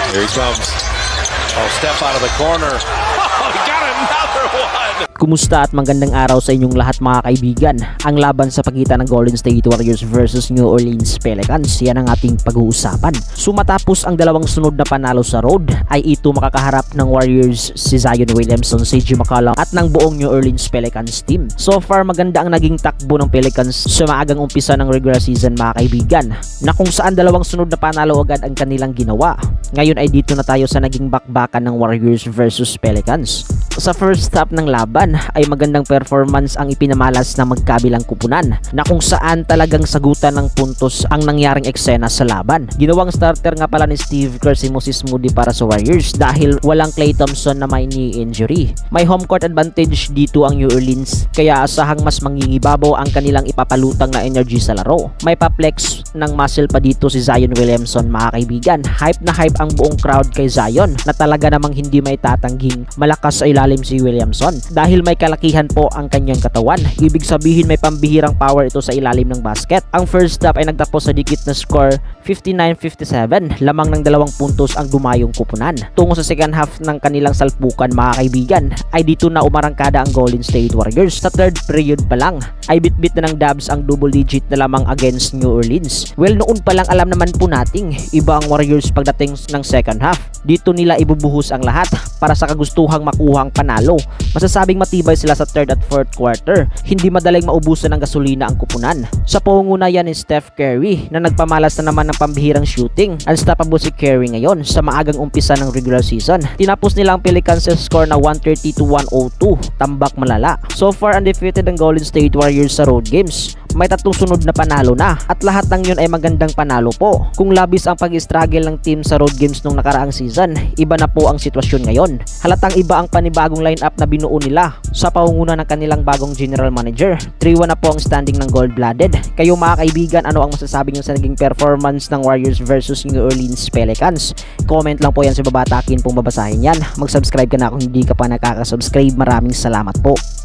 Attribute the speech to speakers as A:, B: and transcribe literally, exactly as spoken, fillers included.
A: Here he comes. Oh, step out of the corner. Oh, he got another one.
B: Kumusta at magandang araw sa inyong lahat mga kaibigan. Ang laban sa pagitan ng Golden State Warriors versus New Orleans Pelicans, yan ang ating pag-uusapan. So matapos ang dalawang sunod na panalo sa road, ay ito makakaharap ng Warriors si Zion Williamson, C J McCollum at ng buong New Orleans Pelicans team. So far maganda ang naging takbo ng Pelicans sa maagang umpisa ng regular season mga kaibigan, na kung saan dalawang sunod na panalo agad ang kanilang ginawa. Ngayon ay dito na tayo sa naging bakbakan ng Warriors versus Pelicans. Sa first half ng laban ay magandang performance ang ipinamalas ng magkabilang kupunan, na kung saan talagang sagutan ng puntos ang nangyaring eksena sa laban. Ginawang starter nga pala ni Steve Kerr si Moses Moody para sa Warriors dahil walang Klay Thompson na may knee injury. May home court advantage dito ang New Orleans, kaya asahang mas mangingibabaw ang kanilang ipapalutang na energy sa laro. May pa-flex ng muscle pa dito si Zion Williamson mga kaibigan. Hype na hype ang buong crowd kay Zion, na talaga namang hindi may tatangging malakas sa ilalim si Williamson dahil may kalakihan po ang kanyang katawan. Ibig sabihin may pambihirang power ito sa ilalim ng basket. Ang first half ay nagtapos sa dikit na score fifty-nine fifty-seven, lamang ng dalawang puntos ang dumayong kupunan. Tungo sa second half ng kanilang salpukan mga kaibigan, ay dito na umarangkada ang Golden State Warriors. Sa third period pa lang ay bitbit na ng Dubs ang double digit na lamang against New Orleans. Well, noon pa lang alam naman po nating iba ang Warriors pagdating ng second half. Dito nila ibubuhos ang lahat para sa kagustuhang makuhang panalo. Masasabing matibay sila sa third at fourth quarter. Hindi madaling maubusan ng gasolina ang kupunan. Sa pangungunayan ni Steph Curry na nagpamalas na naman ng pambihirang shooting. Unstoppable si Curry ngayon sa maagang umpisa ng regular season. Tinapos nila ang Pelicans sa score na one thirty to one oh two. Tambak malala. So far undefeated ang Golden State Warriors sa road games. May tatlong sunod na panalo na, at lahat ng yun ay magandang panalo po. Kung labis ang pag-struggle ng team sa road games nung nakaraang season, iba na po ang sitwasyon ngayon. Halatang iba ang panibagong lineup na binuo nila sa pangunguna ng kanilang bagong general manager. three one na po ang standing ng gold-blooded. Kayo mga kaibigan, ano ang masasabi nyo sa naging performance ng Warriors versus New Orleans Pelicans? Comment lang po yan sa baba, takin pong babasahin yan. Mag-subscribe ka na kung hindi ka pa nakaka-subscribe. Maraming salamat po.